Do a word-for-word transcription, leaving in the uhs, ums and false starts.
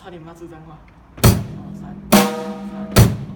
差点骂出脏话。三三。